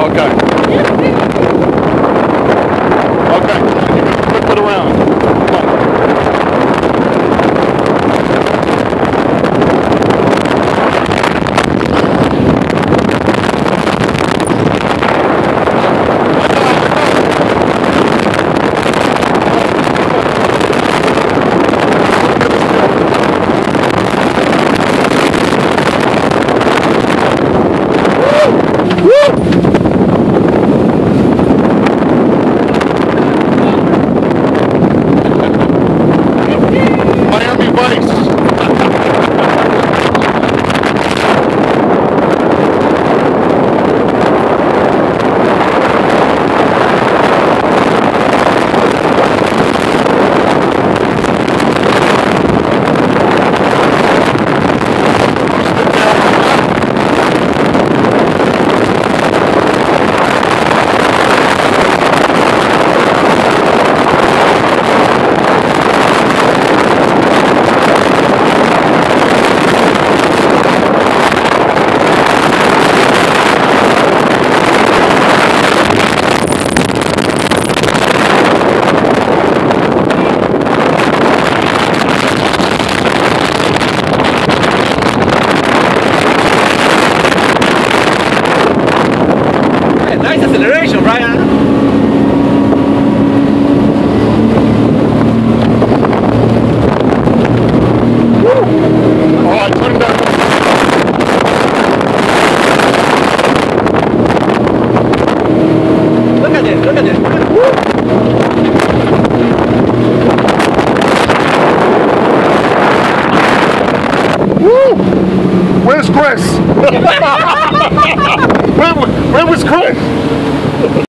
Okay. Okay, flip it around. Come on. Nice acceleration, Brian. All right, turn down. Look at this, look at this. Woo! Where's Chris? Where was Chris?